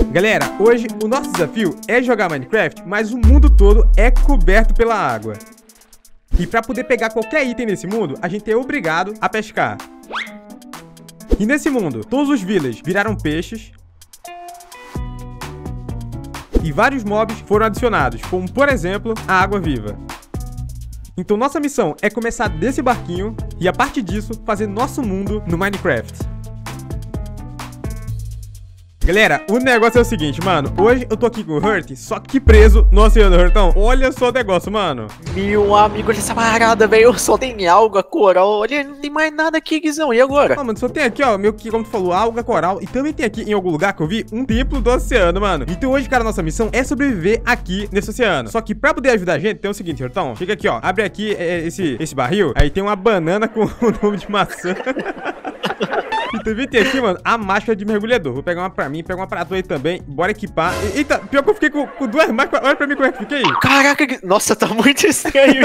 Galera, hoje o nosso desafio é jogar Minecraft, mas o mundo todo é coberto pela água. E pra poder pegar qualquer item nesse mundo, a gente é obrigado a pescar. E nesse mundo, todos os villagers viraram peixes. E vários mobs foram adicionados, como por exemplo, a água viva. Então nossa missão é começar desse barquinho e a partir disso, fazer nosso mundo no Minecraft. Galera, o negócio é o seguinte, mano. Hoje eu tô aqui com o Hurt, só que preso no oceano, Hurtão. Olha só o negócio, mano. Meu amigo, olha essa parada, velho. Só tem alga, coral. Olha, não tem mais nada aqui, Guizão. E agora? Ah, mano, só tem aqui, ó, meio que, como tu falou, alga, coral. E também tem aqui, em algum lugar que eu vi, um templo do oceano, mano. Então hoje, cara, nossa missão é sobreviver aqui nesse oceano. Só que pra poder ajudar a gente, tem o seguinte, Hurtão. Chega aqui, ó. Abre aqui esse barril. Aí tem uma banana com o nome de maçã. E também tem aqui, mano, a máscara de mergulhador. Vou pegar uma pra mim, pega uma pra tu aí também. Bora equipar. Eita, pior que eu fiquei com duas máscaras. Olha pra mim como é que fiquei. Caraca, nossa, tá muito estranho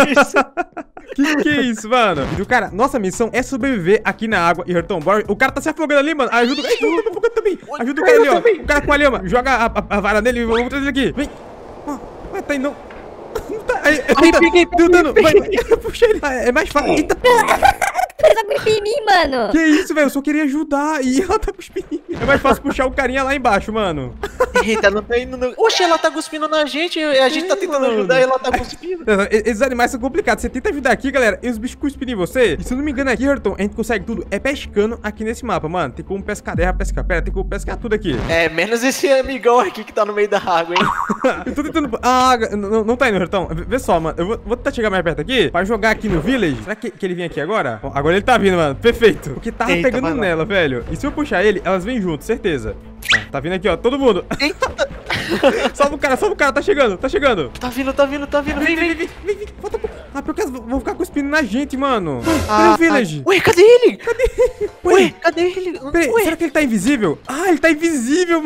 isso. Que é isso, mano? Então, cara, nossa missão é sobreviver aqui na água. E, Hurtão, bora. O cara tá se afogando ali, mano. Ajuda. Ei, tô me afogando também. Ajuda o cara ali, ó. O cara com a lhama. Joga a vara nele. Vamos trazer ele aqui. Vem. Vai, tá indo. Não tá. Aí, peguei. Deu dano. Vai. Puxa ele. É mais fácil. Eita. Ela tá cuspindo em mim, mano. Que isso, velho? Eu só queria ajudar e ela tá cuspindo. É mais fácil puxar o carinha lá embaixo, mano. Eita, não tá indo. Oxe, ela tá cuspindo na gente. A gente tá tentando ajudar e ela tá cuspindo. Esses animais são complicados. Você tenta ajudar aqui, galera, e os bichos cuspem em você. E se eu não me engano aqui, Hurtão, a gente consegue tudo pescando aqui nesse mapa, mano. Tem como pescar terra, pescar pedra, tem como pescar tudo aqui. É, menos esse amigão aqui que tá no meio da água, hein. Eu tô tentando... Ah, não tá indo, Hurtão. Vê só, mano. Eu vou tentar chegar mais perto aqui pra jogar aqui no village. Será que ele vem aqui agora? Bom, agora ele tá vindo, mano. Perfeito. Porque tava pegando nela, velho. E se eu puxar ele, elas vêm junto, certeza. Ó, tá vindo aqui, ó. Todo mundo. Eita. Salva o cara. Tá chegando. Tá vindo. Vem. Falta um pouco. Ah, porque elas vão ficar cuspindo na gente, mano. Cadê o village? Ué, cadê ele? Ué, cadê ele? Peraí, será que ele tá invisível? Ah, ele tá invisível,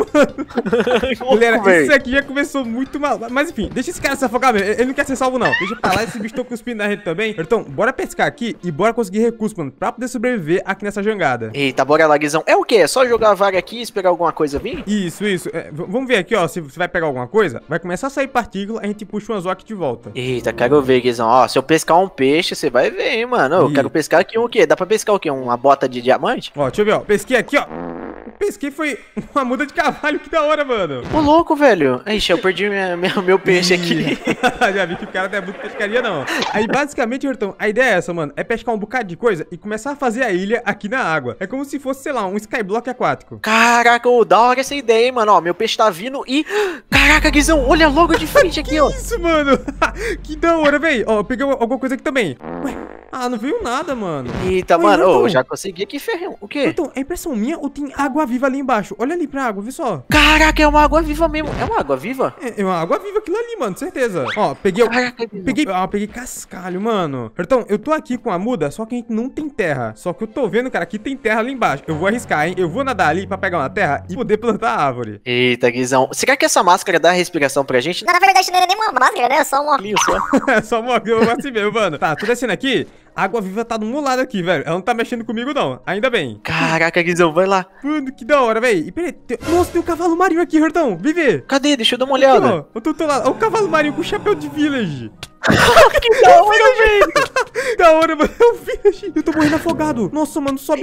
mano. Galera, isso aqui já começou muito mal. Mas enfim, deixa esse cara se afogar mesmo. Ele não quer ser salvo, não. Deixa pra lá, esse bicho tá cuspindo na gente também. Então, bora pescar aqui e bora conseguir recursos, mano, pra poder sobreviver aqui nessa jangada. Eita, bora lá, Guizão. É o quê? É só jogar a vaga aqui e esperar alguma coisa vir? Isso. Vamos ver aqui, ó, se você vai pegar alguma coisa. Vai começar a sair partícula, a gente puxa umas aqui de volta. Eita, quero ver, Guizão. Ó, se eu pescar um peixe, você vai ver, hein, mano. Eu quero pescar aqui o quê? Dá pra pescar o quê? Uma bota de diamante? Ó, deixa eu ver, ó. Pesquei aqui, ó. Pesquei foi uma muda de cavalo, que da hora, mano. Ô, louco, velho. Ixi, eu perdi meu peixe aqui. Já vi que o cara não é muito pescaria, não. Aí, basicamente, Hurtão, a ideia é essa, mano. É pescar um bocado de coisa e começar a fazer a ilha aqui na água. É como se fosse, sei lá, um skyblock aquático. Caraca, da hora essa ideia, hein, mano. Ó, meu peixe tá vindo e... Caraca, Guizão, olha logo de frente aqui, ó. Isso, mano. Que da hora, velho. Ó, eu peguei alguma coisa aqui também. Ué, não veio nada, mano. Eita, ué, mano, Hurtão, eu já consegui aqui, ferrão. O quê? Então, é impressão minha ou tem água viva ali embaixo? Olha ali pra água, vê só. Caraca, é uma água viva mesmo. É uma água viva? É uma água viva aquilo ali, mano, certeza. Ó, peguei... Caraca, peguei cascalho, mano. Então, eu tô aqui com a muda, só que a gente não tem terra. Só que eu tô vendo, cara, que tem terra ali embaixo. Eu vou arriscar, hein? Eu vou nadar ali pra pegar uma terra e poder plantar a árvore. Eita, Guizão. Será que essa máscara dá respiração pra gente? Não, na verdade não é nem uma máscara, né? É só um óculos. É só um óculos assim mesmo, mano. Tá, tô descendo aqui. A água viva tá do meu lado aqui, velho. Ela não tá mexendo comigo, não. Ainda bem. Caraca, Guizão, vai lá. Mano, que da hora, velho. E peraí, nossa, tem um cavalo marinho aqui, Hurtão. Vem ver. Cadê? Deixa eu dar uma olhada. Eu tô lá. Ó, o cavalo marinho com chapéu de village. Que da hora, velho. Da hora, mano. É o village. Eu tô morrendo afogado. Nossa, mano, sobe.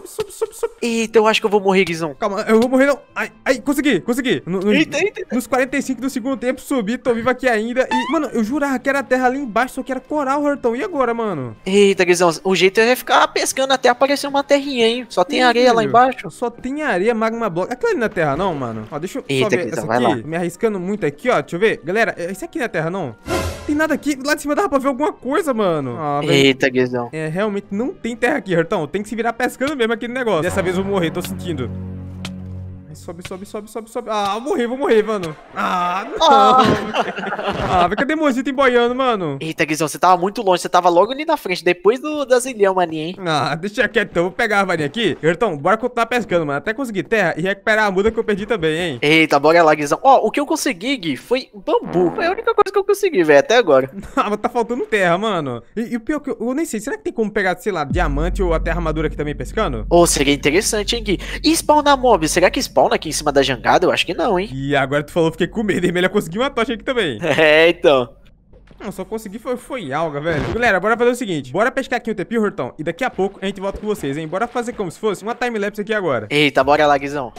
Eita, eu acho que eu vou morrer, Guizão. Calma, eu vou morrer, não. Ai, consegui. Eita. Nos 45 do segundo tempo, subi, tô vivo aqui ainda. E, mano, eu jurava que era terra ali embaixo, só que era coral, Hurtão. E agora, mano? Eita, Guizão, o jeito é ficar pescando até aparecer uma terrinha, hein? Só tem areia lá embaixo. Só tem areia, magma block. Aquilo ali não é terra, não, mano. Ó, deixa eu Eita, só ver Guizão, essa vai aqui. lá. Me arriscando muito aqui, ó. Deixa eu ver. Galera, isso aqui não é terra, não? Não tem nada aqui. Lá de cima dava pra ver alguma coisa, mano. Velho. Eita, Guizão. É, realmente não tem terra aqui, Hurtão. Tem que se virar pescando mesmo aqui no negócio. Dessa vez eu vou morrer, tô sentindo. Sobe. Ah, vou morrer, mano. Ah, não. Cadê Mozito emboiando, mano? Eita, Guizão, você tava muito longe. Você tava logo ali na frente, depois das ilhão, maninha, hein? Deixa quieto então. Vou pegar a varinha aqui. Então, bora continuar pescando, mano. Até conseguir terra e recuperar a muda que eu perdi também, hein? Eita, bora lá, Guizão. Ó, o que eu consegui, Gui, foi bambu. Foi a única coisa que eu consegui, velho, até agora. Mas tá faltando terra, mano. E o pior que eu nem sei. Será que tem como pegar, sei lá, diamante ou a terra armadura aqui também pescando? Ô, seria interessante, hein, Gui? E spawnar mob? Será que spawna? spawn aqui em cima da jangada? Eu acho que não, hein? E agora tu falou, fiquei com medo, hein? Melhor conseguir uma tocha aqui também. É, então. Não, só consegui foi alga, velho. Galera, bora fazer o seguinte. Bora pescar aqui o Tepi, Hortão. E daqui a pouco a gente volta com vocês, hein? Bora fazer como se fosse uma timelapse aqui agora. Eita, bora lá, Guizão.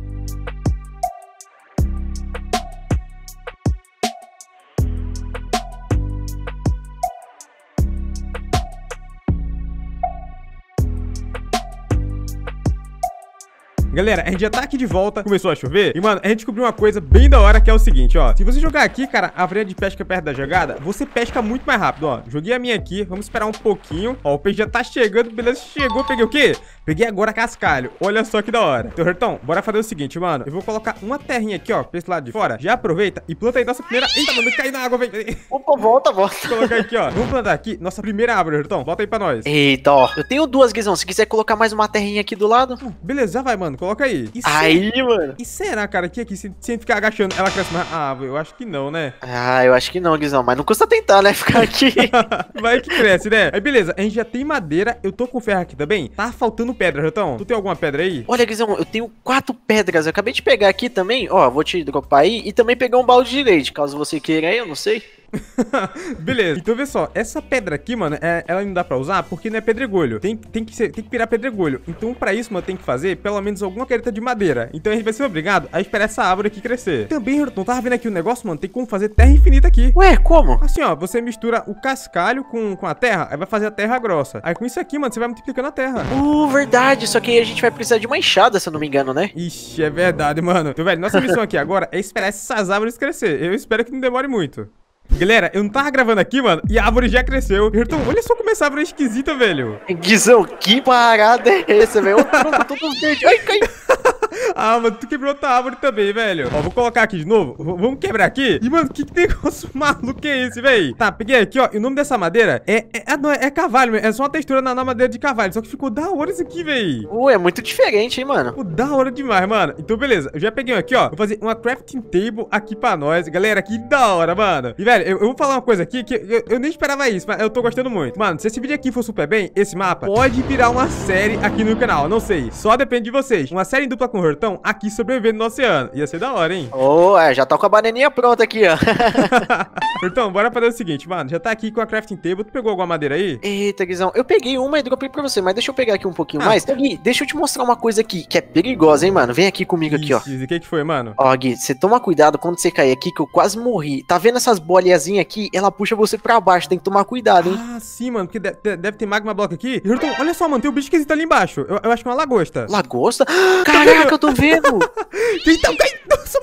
Galera, a gente já tá aqui de volta, começou a chover. E, mano, a gente descobriu uma coisa bem da hora, que é o seguinte, ó. Se você jogar aqui, cara, a varinha de pesca perto da jogada, você pesca muito mais rápido, ó. Joguei a minha aqui, vamos esperar um pouquinho. Ó, o peixe já tá chegando, beleza, chegou. Peguei o quê? Peguei agora cascalho. Olha só que da hora. Então, Hortão, bora fazer o seguinte, mano. Eu vou colocar uma terrinha aqui, ó, pra esse lado de fora. Já aproveita e planta aí nossa primeira... Eita, mano, cai na água, velho. Opa, volta. Vou colocar aqui, ó. Vamos plantar aqui nossa primeira árvore, Hortão. Bota aí pra nós. Eita, ó. Eu tenho duas, Guizão. Se quiser colocar mais uma terrinha aqui do lado. Beleza, já vai, mano. Coloca aí. Aí, mano. E será, cara, que aqui, se ficar agachando, ela cresce mais... Ah, eu acho que não, né? Ah, eu acho que não, Guizão. Mas não custa tentar, né? Ficar aqui. Vai que cresce, né? Aí, beleza. A gente já tem madeira. Eu tô com ferro aqui também. Tá faltando pedra, Hortão. Tu tem alguma pedra aí? Olha, Guizão, eu tenho 4 pedras. Eu acabei de pegar aqui também. Ó, vou te dropar aí. E também pegar um balde de leite, caso você queira aí, eu não sei. Beleza, então vê só, essa pedra aqui, mano, ela não dá pra usar porque não é pedregulho. Tem que virar pedregulho. Então pra isso, mano, tem que fazer pelo menos alguma careta de madeira. Então a gente vai ser obrigado a esperar essa árvore aqui crescer. Também, Hortão, tava vendo aqui o negócio, mano, tem como fazer terra infinita aqui. Ué, como? Assim, ó, você mistura o cascalho com a terra, aí vai fazer a terra grossa. Aí com isso aqui, mano, você vai multiplicando a terra. Verdade, só que aí a gente vai precisar de uma enxada, se eu não me engano, né? Ixi, é verdade, mano. Então, velho, nossa missão aqui agora é esperar essas árvores crescer. Eu espero que não demore muito. Galera, eu não tava gravando aqui, mano, e a árvore já cresceu. Então, olha só como essa árvore é esquisita, velho. Guizão, que parada é essa, velho? Todo verde. Ai, cai. Ah, mano, tu quebrou outra árvore também, velho. Ó, vou colocar aqui de novo. Vamos quebrar aqui. E, mano, que negócio maluco é esse, velho? Tá, peguei aqui, ó. E o nome dessa madeira é carvalho, é só uma textura na madeira de carvalho. Só que ficou da hora isso aqui, velho. Ué, é muito diferente, hein, mano? Ficou da hora demais, mano. Então, beleza. Eu já peguei um aqui, ó. Vou fazer uma crafting table aqui pra nós. Galera, que da hora, mano. E, velho, eu vou falar uma coisa aqui que eu nem esperava isso, mas eu tô gostando muito. Mano, se esse vídeo aqui for super bem, esse mapa pode virar uma série aqui no canal. Não sei. Só depende de vocês. Uma série em dupla com o Hortão aqui sobrevivendo no oceano. Ia ser da hora, hein? Já tá com a bananinha pronta aqui, ó. Hortão, bora fazer o seguinte, mano. Já tá aqui com a crafting table. Tu pegou alguma madeira aí? Eita, Guizão. Eu peguei uma e dropei pra você, mas deixa eu pegar aqui um pouquinho mais. Gui, deixa eu te mostrar uma coisa aqui, que é perigosa, hein, mano. Vem aqui comigo aqui, ó. E o que foi, mano? Ó, Gui, você toma cuidado quando você cair aqui, que eu quase morri. Tá vendo essas bolinhazinhas aqui? Ela puxa você pra baixo, tem que tomar cuidado, hein. Ah, sim, mano, porque deve ter magma block aqui. E, Hortão, olha só, mano, tem um bicho esquisito ali embaixo. Eu acho que é uma lagosta. Lagosta? Caraca, eu tô vendo. Então, cai. Nossa,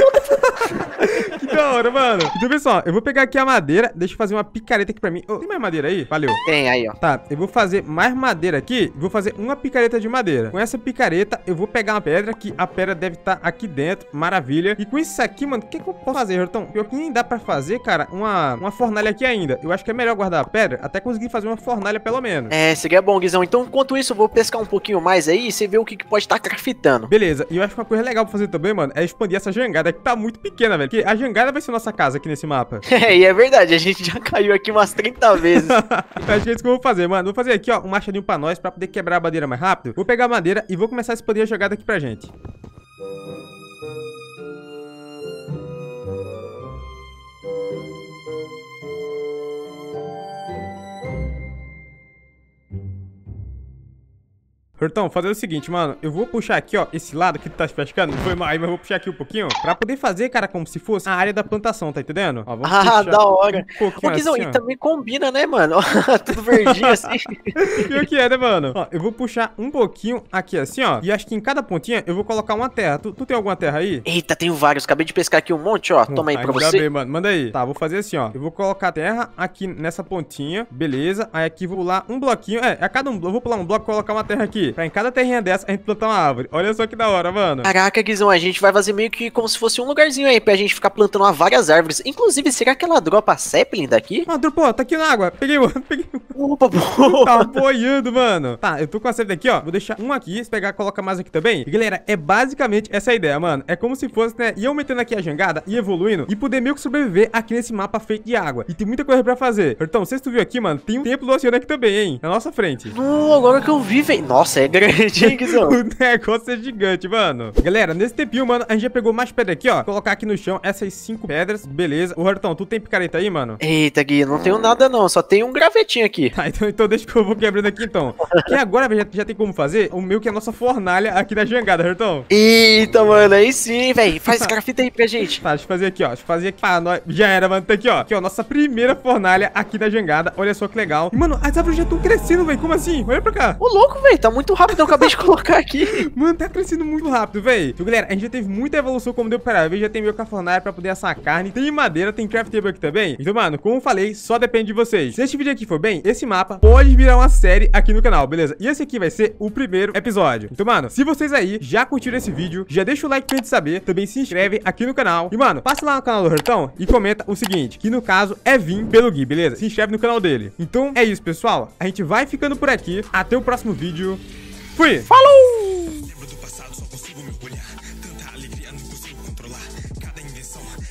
não. Que da hora, mano. Então, pessoal, eu vou pegar aqui a madeira. Deixa eu fazer uma picareta aqui pra mim. Tem mais madeira aí? Valeu. Tem aí, ó. Tá, eu vou fazer mais madeira aqui. Vou fazer uma picareta de madeira. Com essa picareta, eu vou pegar uma pedra, que a pedra deve estar aqui dentro. Maravilha. E com isso aqui, mano, o que eu posso fazer, Hortão? Pior que nem dá pra fazer, cara, uma fornalha aqui ainda. Eu acho que é melhor guardar a pedra até conseguir fazer uma fornalha pelo menos. Seria bom, Guizão. Então, enquanto isso, eu vou pescar um pouquinho mais aí e você vê o que pode estar craftando. Beleza. E eu acho que uma coisa legal pra fazer também, mano, é expandir essa jangada que tá muito pequena, velho. Porque a jangada vai ser nossa casa aqui nesse mapa. E é verdade. A gente já caiu aqui umas 30 vezes. Acho que é isso que eu vou fazer, mano. Vou fazer aqui, ó, um machadinho pra nós, pra poder quebrar a madeira mais rápido. Vou pegar a madeira e vou começar a expandir a jogada aqui pra gente. Hortão, fazer o seguinte, mano. Eu vou puxar aqui, ó, esse lado que tu tá pescando. Não foi mal aí, mas eu vou puxar aqui um pouquinho. Pra poder fazer, cara, como se fosse a área da plantação, tá entendendo? Ó, vamos puxar da hora. Um Guizão, assim, e também combina, né, mano? Tudo verdinho assim. Pior que é, né, mano? Ó, eu vou puxar um pouquinho aqui assim, ó. E acho que em cada pontinha eu vou colocar uma terra. Tu tem alguma terra aí? Eita, tenho vários. Acabei de pescar aqui um monte, ó. Toma aí pra você. Bem, mano. Manda aí. Tá, vou fazer assim, ó. Eu vou colocar terra aqui nessa pontinha. Beleza. Aí aqui vou pular um bloquinho. A cada um. Eu vou pular um bloco e colocar uma terra aqui. Pra em cada terrinha dessa a gente plantar uma árvore. Olha só que da hora, mano. Caraca, Guizão, a gente vai fazer meio que como se fosse um lugarzinho aí pra gente ficar plantando várias árvores. Inclusive, será que ela dropa a Zeppelin daqui? Ah, dropou, tá aqui na água. Peguei um. Opa, boa. Tá boiando, mano. Tá, eu tô com a Zeppelin aqui, ó. Vou deixar um aqui. Se pegar, coloca mais aqui também. E, galera, é basicamente essa a ideia, mano. É como se fosse, né, ir aumentando aqui a jangada e evoluindo e poder meio que sobreviver aqui nesse mapa feito de água. E tem muita coisa pra fazer. Então, não sei se tu viu aqui, mano, tem um templo do oceano aqui também, hein? Na nossa frente. Agora que eu vi, velho. Nossa, negócio é grande, hein, Guizão? O negócio é gigante, mano. Galera, nesse tempinho, mano, a gente já pegou mais pedra aqui, ó. Vou colocar aqui no chão essas 5 pedras, beleza. Ô, Hortão, tu tem picareta aí, mano? Eita, Gui, não tenho nada não, só tem um gravetinho aqui. Tá, então deixa que eu vou quebrando aqui, então. Que agora já tem como fazer o meu que é a nossa fornalha aqui da jangada, Hortão. Eita, mano, aí sim, velho. Faz grafite aí pra gente. Tá, deixa eu fazer aqui, ó. Deixa eu fazer aqui pra nós. Já era, mano. Tá aqui, ó. Aqui, ó, nossa primeira fornalha aqui da jangada. Olha só que legal. E, mano, as árvores já estão crescendo, velho. Como assim? Olha pra cá. Ô, louco, velho, tá muito rápido, eu acabei de colocar aqui. Mano, tá crescendo muito rápido, velho. Então, galera, a gente já teve muita evolução, como deu pra ver. Já tem meu fornalha pra poder assar carne. Tem madeira, tem craft table aqui também. Então, mano, como eu falei, só depende de vocês. Se este vídeo aqui for bem, esse mapa pode virar uma série aqui no canal, beleza? E esse aqui vai ser o primeiro episódio. Então, mano, se vocês aí já curtiram esse vídeo, já deixa o like pra gente saber. Também se inscreve aqui no canal. E, mano, passa lá no canal do Hortão e comenta o seguinte, que no caso é vir pelo Gui, beleza? Se inscreve no canal dele. Então, é isso, pessoal. A gente vai ficando por aqui. Até o próximo vídeo. Fui! Falou! Lembro do passado, só consigo me orgulhar. Tanta alegria, não consigo controlar. Cada invenção